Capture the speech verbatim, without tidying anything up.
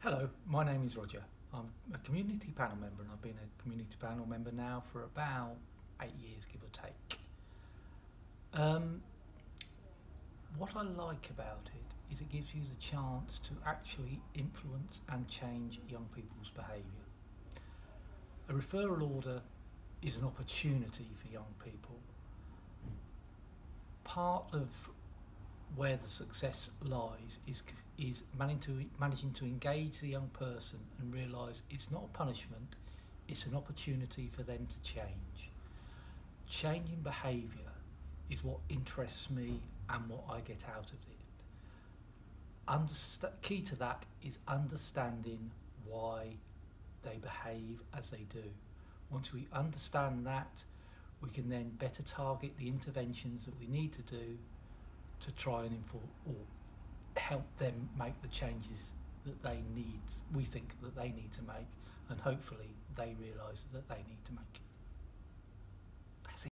Hello, my name is Roger. I'm a community panel member and I've been a community panel member now for about eight years, give or take. Um, what I like about it is it gives you the chance to actually influence and change young people's behaviour. A referral order is an opportunity for young people. Part of where the success lies is is managing to managing to engage the young person and realise it's not a punishment, it's an opportunity for them to change. Changing behaviour is what interests me and what I get out of it. Underst- key to that is understanding why they behave as they do. Once we understand that, we can then better target the interventions that we need to do to try and inform or help them make the changes that they need, we think that they need to make, and hopefully they realise that they need to make.